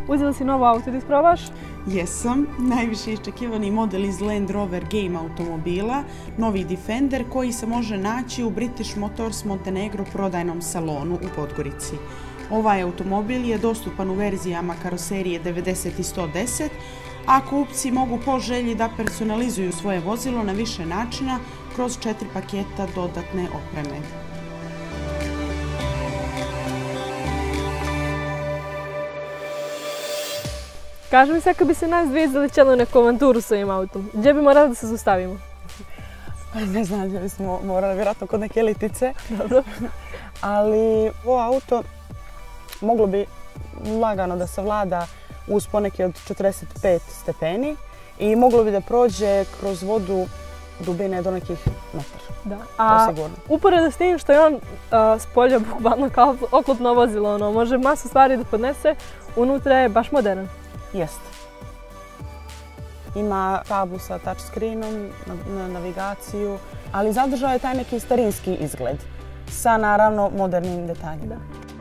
Uzela si novo auto da isprobaš? Jesam. Najviše iščekivani model iz Land Rover Game automobila, novi Defender, koji se može naći u British Motors Montenegro prodajnom salonu u Podgorici. Ovaj automobil je dostupan u verzijama karoserije 90 i 110, a kupci mogu po želji da personalizuju svoje vozilo na više načina kroz 4 paketa dodatne opreme. Kaži mi sad kad bi se nas dvije zalećali u neku avanturu s ovim autom, gdje bi morali da se zaustavimo? Ne znam, gdje bismo morali, vjerojatno kod neke litice. Dobro. Ali ovo auto moglo bi lagano da se vlada uz poneke od 45 stepeni i moglo bi da prođe kroz vodu dubine do nekih metara. Da. A sigurno. Uporedo s tim što je on s polja bukvalno kao oklopno vozilo, može masu stvari da podnese, unutra je baš modern. Jeste. Ima tablu sa touchscreenom, navigaciju, ali zadržao je taj neki starinski izgled sa naravno modernim detaljima.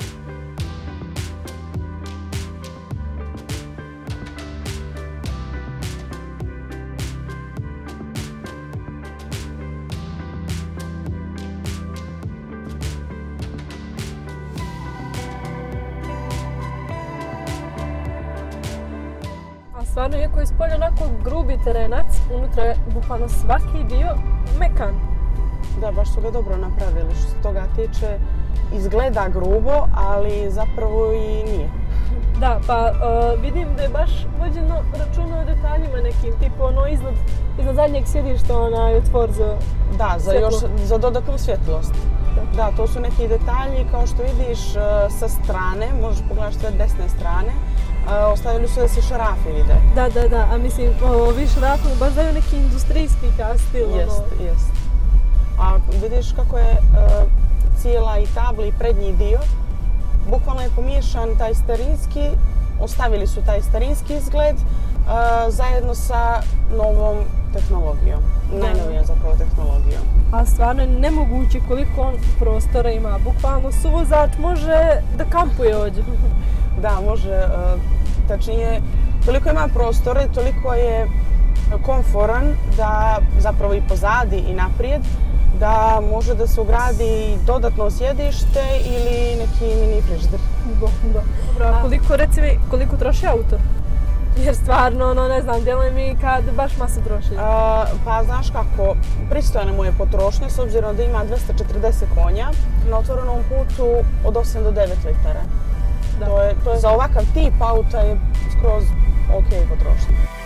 Stvarno, iako je iz polja onako grubi terenac, unutra je bukvalno svaki dio mekan. Da, baš su ga dobro napravili što se toga tiče. Izgleda grubo, ali zapravo i nije. Da, pa vidim da je baš vođeno računa o detaljima nekim, tipu ono iznad zadnjeg sjedišta onaj otvor za za dodatnu svjetlost. Da, to su neki detalji, kao što vidiš sa strane, možeš pogledati sve desne strane. Ostavili su da se šarafi vide. Da, a mislim, ovi šarafi baš daju neki industrijski stil. Jest. A vidiš kako je cijela i tabla i prednji dio, bukvalno je pomiješan taj starinski, ostavili su taj starinski izgled zajedno sa novom tehnologijom, najnovijom zapravo tehnologijom. A stvarno je nemoguće koliko on prostora ima, bukvalno suvozač može da kampuje ovdje. Da, može, tačnije, toliko ima prostora i toliko je komforan da zapravo i pozadi i naprijed, da može da se ugradi dodatno sjedište ili neki mini frižider. Dobro, koliko troši auto? Jer stvarno, ne znam, djeluje mi kad baš masu troši. Pa znaš kako, pristojna mu je potrošnja s obzirom da ima 240 konja, na otvorenom putu od 8 do 9 litara. To je za ovakav tip auta je skroz ok potrošnja.